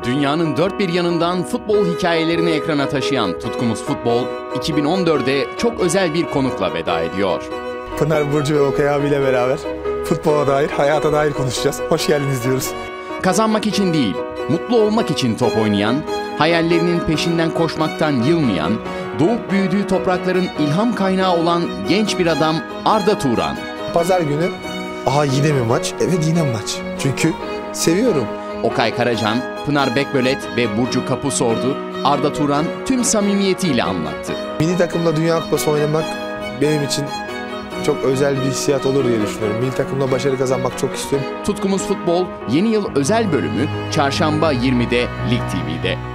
Dünyanın dört bir yanından futbol hikayelerini ekrana taşıyan Tutkumuz Futbol, 2014'de çok özel bir konukla veda ediyor. Pınar, Burcu ve Okay abiyle beraber futbola dair, hayata dair konuşacağız. Hoş geldiniz diyoruz. Kazanmak için değil, mutlu olmak için top oynayan, hayallerinin peşinden koşmaktan yılmayan, doğup büyüdüğü toprakların ilham kaynağı olan genç bir adam Arda Turan. Pazar günü, yine mi maç? Evet, yine maç. Çünkü seviyorum. Okay Karacan, Pınar Bekbölet ve Burcu Kapusordu, Arda Turan tüm samimiyetiyle anlattı. Milli takımla Dünya Kupası oynamak benim için çok özel bir hissiyat olur diye düşünüyorum. Milli takımla başarı kazanmak çok istiyorum. Tutkumuz Futbol yeni yıl özel bölümü Çarşamba 20'de Lig TV'de.